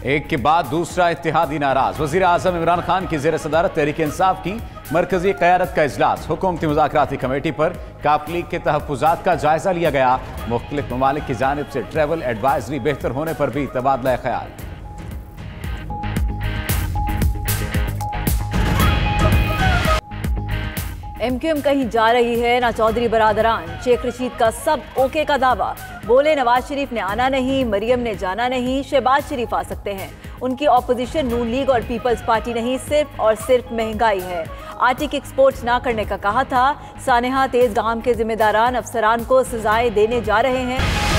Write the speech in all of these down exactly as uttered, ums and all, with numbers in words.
ایک کے بعد دوسرا اتحادی ناراض، وزیر اعظم عمران خان کی زیر صدارت تحریک انصاف کی مرکزی قیادت کا اجلاس، حکومتی مذاکراتی کمیٹی پر کاپ لیگ کے تحفظات کا جائزہ لیا گیا، مختلف ممالک کی جانب سے ٹریول ایڈوائزری بہتر ہونے پر بھی تبادلہ خیال۔ ایم کیو ایم کہیں جا رہی ہے نہ چودھری برادران، شیخ رشید کا سب اوکے کا دعویٰ، بولے نواز شریف نے آنا نہیں، مریم نے جانا نہیں، شہباز شریف آ سکتے ہیں، ان کی اپوزیشن نون لیگ اور پیپلز پارٹی نہیں، صرف اور صرف مہنگائی ہے، آرٹک ایکسپورٹس نہ کرنے کا کہا تھا، سانحہ تیز گام کے ذمہ داران افسران کو سزائیں دینے جا رہے ہیں۔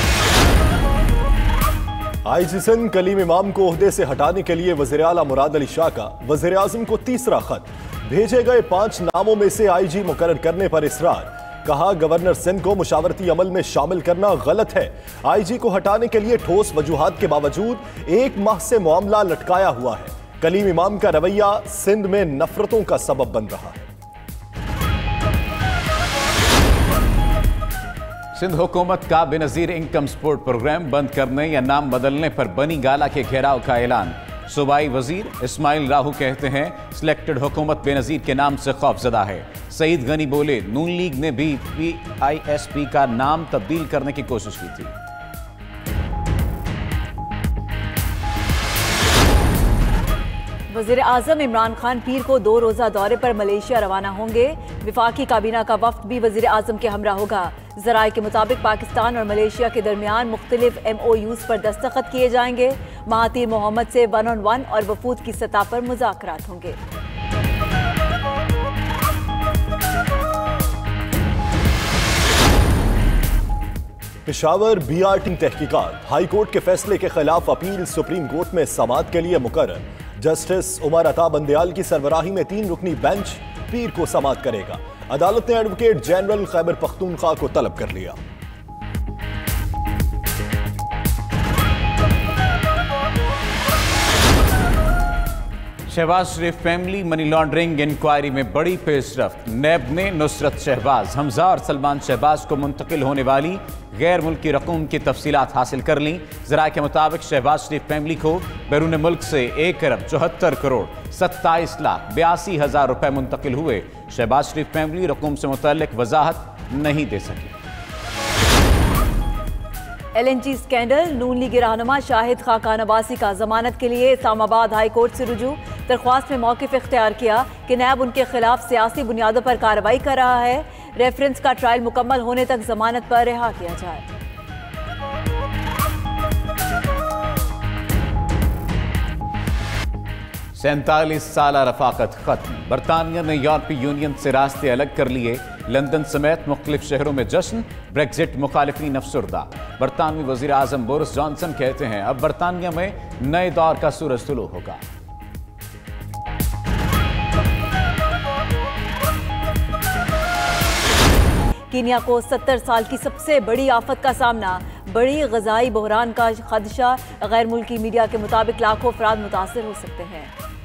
آئی جی سندھ کلیم امام کو عہدے سے ہٹانے کے لیے وزیر اعلیٰ مراد علی شاہ کا وزیر اعظم کو تیسرا خط، بھیجے گئے پانچ ناموں میں سے آئی جی مقرر کرنے پر اصرار، کہا گورنر سندھ کو مشاورتی عمل میں شامل کرنا غلط ہے، آئی جی کو ہٹانے کے لیے ٹھوس وجوہات کے باوجود ایک ماہ سے معاملہ لٹکایا ہوا ہے، کلیم امام کا رویہ سندھ میں نفرتوں کا سبب بن رہا ہے۔ سندھ حکومت کا Benazir income support programme بند کرنے یا نام بدلنے پر بنی گالہ کے گھیراؤ کا اعلان، صوبائی وزیر اسماعیل راہو کہتے ہیں سلیکٹڈ حکومت بے نظیر کے نام سے خوف زدہ ہے، سعید غنی بولے نون لیگ نے بھی پی آئی ایس پی کا نام تبدیل کرنے کی کوشش کی تھی۔ وزیر اعظم عمران خان پیر کو دو روزہ دورے پر ملیشیا روانہ ہوں گے، وفاقی کابینہ کا وفد بھی وزیر اعظم کے ہمراہ ہوگا، ذرائع کے مطابق پاکستان اور ملیشیا کے درمیان مختلف ایم او یوز پر دستخط کیے جائیں گے، مہاتیر محمد سے ون آن ون اور وفود کی سطح پر مذاکرات ہوں گے۔ پشاور بی آر ٹی تحقیقات، ہائی کورٹ کے فیصلے کے خلاف اپیل سپریم کورٹ میں سماعت کے لیے مقرر، جسٹس عمر عطا بندیال کی سربراہی میں تین رکنی بینچ پیر کو سماعت کرے گا، عدالت نے ایڈوکیٹ جنرل خیبر پختونخوا کو طلب کر لیا۔ Shahbaz Sharif family money laundering inquiry میں بڑی پیش رفت، نیب نے نصرت شہباز، حمزہ اور سلمان شہباز کو منتقل ہونے والی غیر ملکی رقوم کی تفصیلات حاصل کر لیں، ذرائع کے مطابق شہباز شریف فیملی کو بیرون ملک سے ایک ارب چوہتر کروڑ ستائیس لاکھ بیاسی ہزار روپے منتقل ہوئے، شہباز شریف فیملی رقوم سے متعلق وضاحت نہیں دے سکی۔ L N G scandal, Noon League رہنما شاہد خاقان عباسی کا ضمانت کے لیے اسلام آباد ہائی کورٹ سے رجوع، درخواست میں موقف اختیار کیا کہ نیب ان کے خلاف سیاسی بنیادوں پر کارروائی کر رہا ہے، ریفرنس کا ٹرائل مکمل ہونے تک ضمانت پر رہا کیا جائے۔ سینتالیس سالہ رفاقت ختم، برطانیہ نے یورپی یونین سے راستے الگ کر لیے، لندن سمیت مختلف شہروں میں جشن، بریگزٹ مخالفین افسردہ، برطانوی وزیر اعظم بورس جانسن کہتے ہیں اب برطانیہ میں نئے دور کا سورج طلوع ہوگا۔ کینیا کو ستر سال کی سب سے بڑی آفت کا سامنا، بڑی غذائی بحران کا خدشہ، غیر ملکی میڈیا کے مطابق لاکھوں افراد متاثر ہو سکتے ہیں۔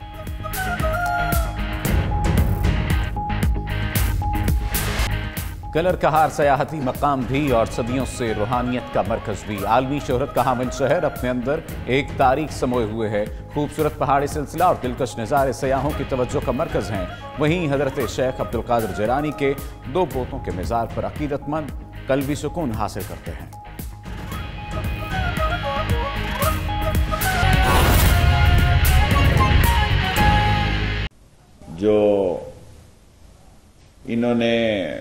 کلر کہار سیاحتی مقام بھی اور صدیوں سے روحانیت کا مرکز بھی، عالمی شہرت کا حامل شہر اپنے اندر ایک تاریخ سموئے ہوئے ہے، خوبصورت پہاڑی سلسلہ اور دلکش نظارے سیاحوں کی توجہ کا مرکز ہیں، وہیں حضرت شیخ عبدالقادر جیلانی کے دو پوتوں کے مزار پر عقیدت مند قلبی سکون حاصل کرتے ہیں۔ جو انہوں نے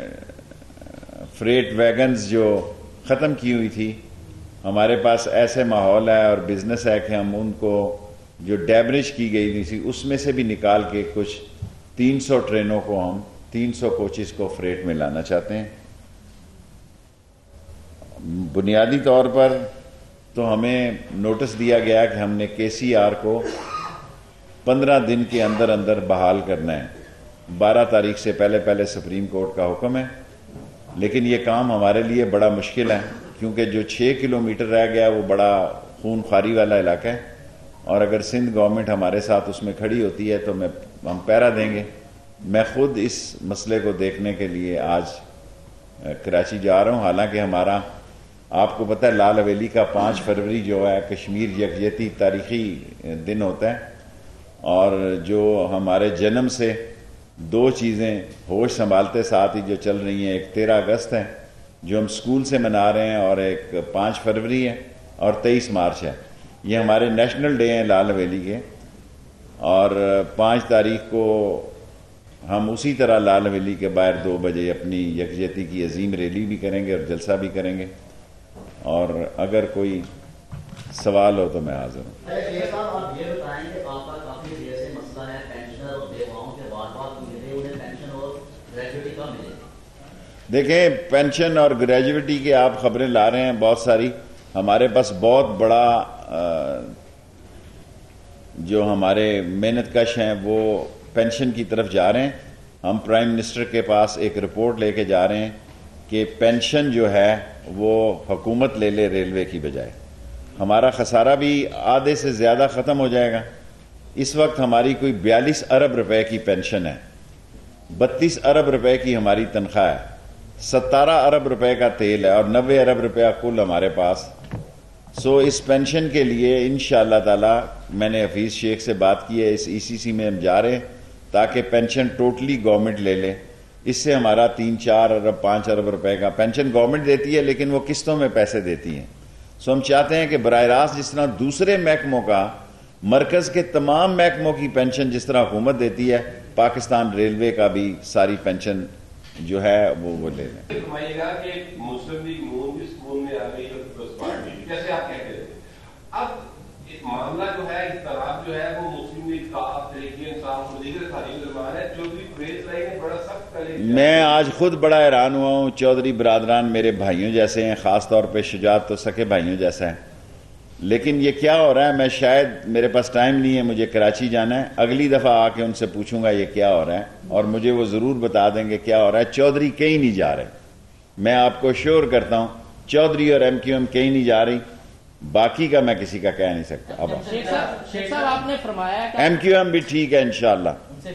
فریٹ ویگنز جو ختم کی ہوئی تھی، ہمارے پاس ایسے ماحول ہے اور بزنس ہے کہ ہم ان کو جو ڈیمیج کی گئی تھی اس میں سے بھی نکال کے کچھ تین سو ٹرینوں کو ہم تین سو کوچز کو فریٹ میں لانا چاہتے ہیں۔ بنیادی طور پر تو ہمیں نوٹس دیا گیا کہ ہم نے کے سی آر کو پندرہ دن کے اندر اندر بحال کرنا ہے، بارہ تاریخ سے پہلے پہلے سپریم کورٹ کا حکم ہے، لیکن یہ کام ہمارے لیے بڑا مشکل ہے کیونکہ جو چھ کلومیٹر رہ گیا وہ بڑا خون خواری والا علاقہ ہے، اور اگر سندھ گورنمنٹ ہمارے ساتھ اس میں کھڑی ہوتی ہے تو میں ہم پہرا دیں گے۔ میں خود اس مسئلے کو دیکھنے کے لیے آج کراچی جا رہا ہوں، حالانکہ ہمارا آپ کو پتہ ہے لال حویلی کا پانچ فروری جو ہے کشمیر یکجہتی تاریخی دن ہوتا ہے، اور جو ہمارے جنم سے دو چیزیں ہوش سنبھالتے ساتھ ہی جو چل رہی ہیں، ایک تیرہ اگست ہے جو ہم اسکول سے منا رہے ہیں، اور ایک پانچ فروری ہے اور تیئیس مارچ ہے. یہ ہمارے نیشنل ڈے ہیں لال حویلی کے، اور پانچ تاریخ کو ہم اسی طرح لال حویلی کے باہر دو بجے اپنی یکجہتی کی عظیم ریلی بھی کریں گے اور جلسہ بھی کریں گے، اور اگر کوئی سوال ہو تو میں حاضر ہوں. صاحب آپ یہ بتائیں کہ آپ کا کافی دیر سے مسئلہ ہے پینشنر اور بیواؤں کے بار بار ملے انہیں پینشن اور گریجویٹی کب ملے؟ دیکھیں پینشن اور گریجویٹی کے آپ خبریں لا رہے ہیں بہت ساری. ہمارے پاس بہت بڑا جو ہمارے محنت کش ہیں وہ پینشن کی طرف جا رہے ہیں. ہم پرائم منسٹر کے پاس ایک رپورٹ لے کے جا رہے ہیں کہ پینشن جو ہے وہ حکومت لے لے ریلوے کی بجائے. ہمارا خسارہ بھی آدھے سے زیادہ ختم ہو جائے گا. اس وقت ہماری کوئی بیالیس ارب روپے کی پینشن ہے، بتیس ارب روپے کی ہماری تنخواہ ہے، ستارہ ارب روپے کا تیل ہے اور نوے ارب روپیہ کل ہمارے پاس. سو اس پینشن کے لیے انشاءاللہ تعالی میں نے حفیظ شیخ سے بات کی ہے، اس ای سی سی میں ہم جا رہے ہیں تاکہ پینشن ٹوٹلی گورنمنٹ لے لے. اس سے ہمارا تین چار ارب پانچ ارب روپے کا پینشن گورنمنٹ دیتی ہے لیکن وہ قسطوں میں پیسے دیتی ہیں. سو ہم چاہتے ہیں کہ براہ راست جس طرح دوسرے محکموں کا، مرکز کے تمام محکموں کی پینشن جس طرح حکومت دیتی ہے، پاکستان ریلوے کا بھی ساری پینشن جو ہے وہ وہ لے لیں. فرمائیے گا کہ مسلم لیگ نون بھی اسکول میں آ گئی اور پیپلز پارٹی بھی، جیسے آپ کہتے تھے. اب معاملہ جو ہے اختلاف جو ہے وہ مسلم لیگ کا تحریک انصاف اور دیگر ساری درمیان ہے. چودھری پریز لائی نے بڑا سخت پہلے میں آج خود بڑا حیران ہوا ہوں. چودھری برادران میرے بھائیوں جیسے ہیں، خاص طور پہ شجاعت تو سکے بھائیوں جیسا ہے. لیکن یہ کیا ہو رہا ہے، میں شاید میرے پاس ٹائم نہیں ہے، مجھے کراچی جانا ہے، اگلی دفعہ آ کے ان سے پوچھوں گا یہ کیا ہو رہا ہے اور مجھے وہ ضرور بتا دیں گے کیا ہو رہا ہے. چودھری کہیں نہیں جا رہے، میں آپ کو شور کرتا ہوں چودھری اور ایم کیو ایم کہیں نہیں جا رہی. باقی کا میں کسی کا کہہ نہیں سکتا. اب شیخ صاحب آپ نے فرمایا کہ ایم کیو ایم بھی ٹھیک ہے انشاءاللہ.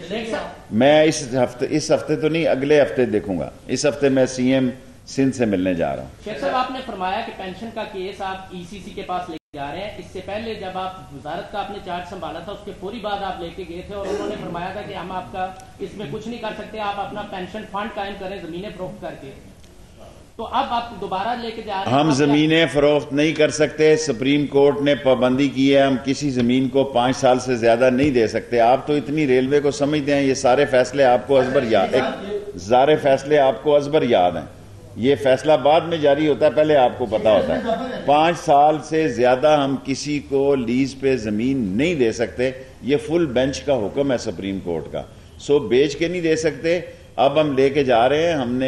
میں اس ہفتے اس ہفتے تو نہیں، اگلے ہفتے دیکھوں گا. اس ہفتے میں سی ایم سندھ سے ملنے جا رہا ہوں. شیخ صاحب آپ نے فرمایا کہ پینشن کا کیس آپ ای سی سی کے پاس لے جا رہے ہیں. اس سے پہلے جب آپ وزارت کا آپ نے چارج سنبھالا تھا اس کے فوری بعد آپ لے کے گئے تھے اور انہوں نے فرمایا تھا کہ ہم آپ کا اس میں کچھ نہیں کر سکتے، آپ اپنا پینشن فنڈ قائم کریں زمینیں فروخت کر کے. تو اب آپ دوبارہ لے کے جا رہے ہیں. ہم زمینیں فروخت نہیں کر سکتے. سپریم کورٹ نے پابندی کی ہے، ہم کسی زمین کو پانچ سال سے زیادہ نہیں دے سکتے. آپ تو اتنی ریلوے کو سمجھتے ہیں، یہ سارے فیصلے آپ کو ازبر یاد ہیں. سارے فیصلے آپ کو ازبر یاد ہیں. یہ فیصلہ بعد میں جاری ہوتا ہے، پہلے آپ کو پتا ہوتا ہے. پانچ سال سے زیادہ ہم کسی کو لیز پہ زمین نہیں دے سکتے. یہ فل بینچ کا حکم ہے سپریم کورٹ کا. سو بیچ کے نہیں دے سکتے. اب ہم لے کے جا رہے ہیں. ہم نے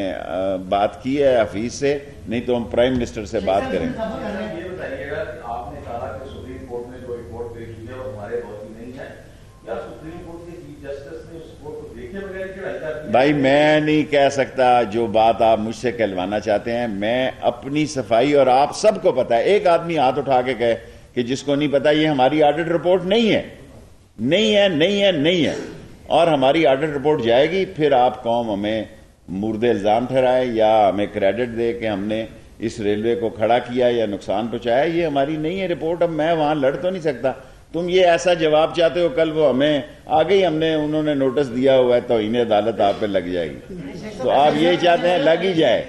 بات کی ہے حفیظ سے، نہیں تو ہم پرائم منسٹر سے بات کریں گے. یہ بتائیے گا کہ آپ نے کہا کہ سپریم کورٹ نے جو رپورٹ پیش کی ہے وہ ہمارے بہت ہی نہیں ہے، یا سپریم کورٹ کے چیف جسٹس نے اس رپورٹ کو دیکھے بغیر چڑھائی کر دی؟ بھائی میں نہیں کہہ سکتا جو بات آپ مجھ سے کہلوانا چاہتے ہیں. میں اپنی صفائی، اور آپ سب کو پتا ہے، ایک آدمی ہاتھ اٹھا کے کہے کہ جس کو نہیں پتا، یہ ہماری آڈٹ رپورٹ نہیں ہے، نہیں ہے نہیں ہے نہیں ہے. اور ہماری آڈٹ رپورٹ جائے گی، پھر آپ قوم ہمیں مورد الزام ٹھہرائے یا ہمیں کریڈٹ دے کہ ہم نے اس ریلوے کو کھڑا کیا یا نقصان پہنچایا. یہ ہماری نہیں ہے رپورٹ. اب میں وہاں لڑ تو نہیں سکتا. تم یہ ایسا جواب چاہتے ہو، کل وہ ہمیں آگے ہی ہم نے انہوں نے نوٹس دیا ہوا ہے توہین عدالت آپ پہ لگ جائے گی. تو آپ یہ چاہتے ہیں لگ ہی جائے.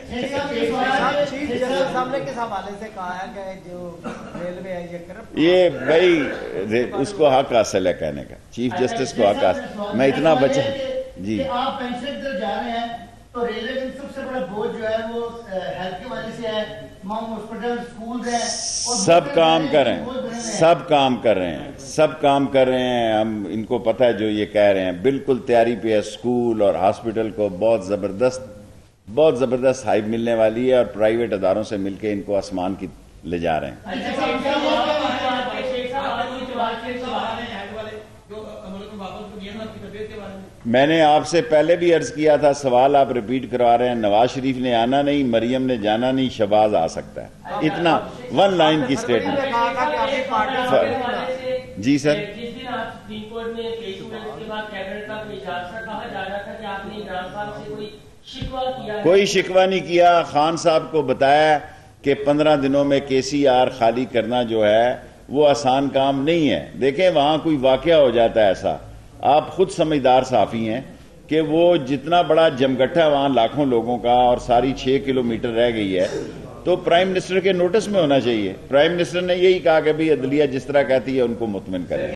یہ بھائی اس کو حق حاصل ہے کہنے کا، چیف جسٹس کو حق حاصل. میں اتنا بچا جی آپ پینشن کی طرف جا رہے ہیں تو ریلوے کا سب سے بڑا بوجھ جو ہے وہ ہیلتھ کی وجہ سے ہے. تمام ہاسپٹل اسکول ہیں، سب کام کر رہے ہیں، سب کام کر رہے ہیں، سب کام کر رہے ہیں. ہم ان کو پتہ ہے جو یہ کہہ رہے ہیں، بالکل تیاری پہ ہے. اسکول اور ہاسپٹل کو بہت زبردست بہت زبردست ہائپ ملنے والی ہے، اور پرائیویٹ اداروں سے مل کے ان کو آسمان کی لے جا رہے ہیں. میں نے آپ سے پہلے بھی عرض کیا تھا، سوال آپ ریپیٹ کروا رہے ہیں. نواز شریف نے آنا نہیں، مریم نے جانا نہیں، شہباز آ سکتا ہے. اتنا ون لائن کی اسٹیٹمنٹ. جی سر، کوئی شکوہ نہیں کیا. خان صاحب کو بتایا کہ پندرہ دنوں میں کے سی آر خالی کرنا جو ہے وہ آسان کام نہیں ہے. دیکھیں وہاں کوئی واقعہ ہو جاتا ہے ایسا, آپ خود سمجھدار صحافی ہیں کہ وہ جتنا بڑا جمگٹھا وہاں لاکھوں لوگوں کا اور ساری چھ کلومیٹر رہ گئی ہے, تو پرائم منسٹر کے نوٹس میں ہونا چاہیے. پرائم منسٹر نے یہی کہا کہ بھی عدلیہ جس طرح کہتی ہے ان کو مطمئن کریں.